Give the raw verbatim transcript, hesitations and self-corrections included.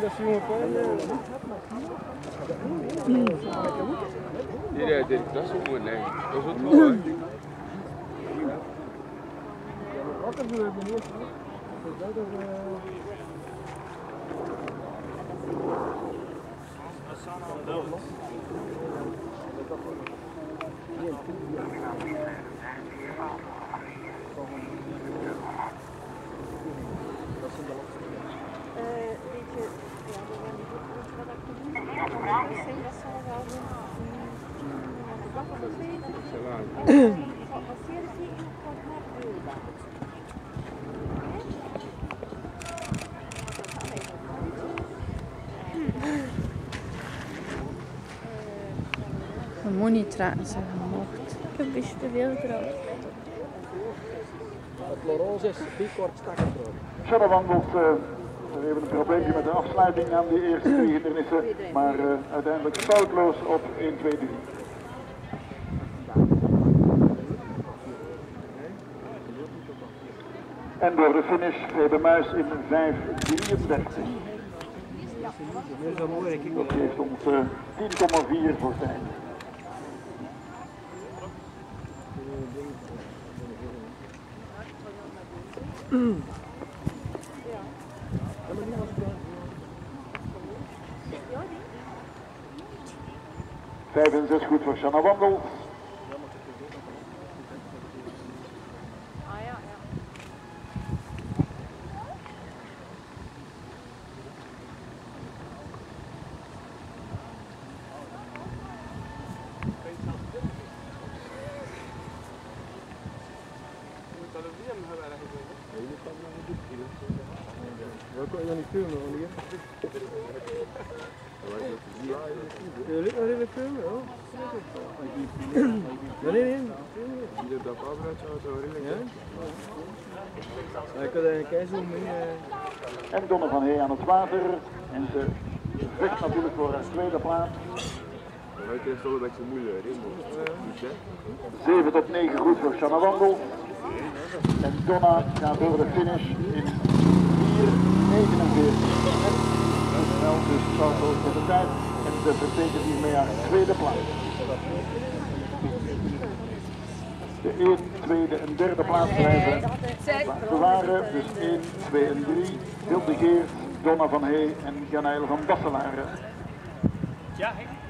dat ze jongen Die rijdt direct, dat is ook mooi, nee. Dat is wat mooi, hoor. Wat er gebeurt er niet? Dat is Een monitraten zijn gemocht. Ik heb een beetje te veel gedronken. het Laurence is die kort stakken. Verder wandelt uh, we hebben een probleempje met de afsluiting aan die eerste drie hindernissen, maar uh, uiteindelijk foutloos op één, twee, drie. En door de finish Febe Muis in vijf drieëndertig. Dat geeft ons uh, tien komma vier voor tijd. Vijf en zes goed voor Shanna Wandel. Waar kon je dan niet filmen, man? Je lukt nog even filmen, hoor. Nee, nee, nee. Je hebt dat apparaatje zo redelijk. Ja, ik had een keizer mee. En Donne van Hey aan het water. En ze vecht natuurlijk voor een tweede plaats. Het is toch een beetje moeilijk, hè? zeven tot negen goed voor Shanna Wandel. En Donna gaat over de finish in vier negenenveertig. En snel dus foutloos met de tijd. En ze betekent hiermee haar tweede plaats. De eerste, tweede en derde plaats blijven bewaren. Dus één, twee en drie. Hilde Geert, Donna van Hey en Janaël van Basselaren. Ja,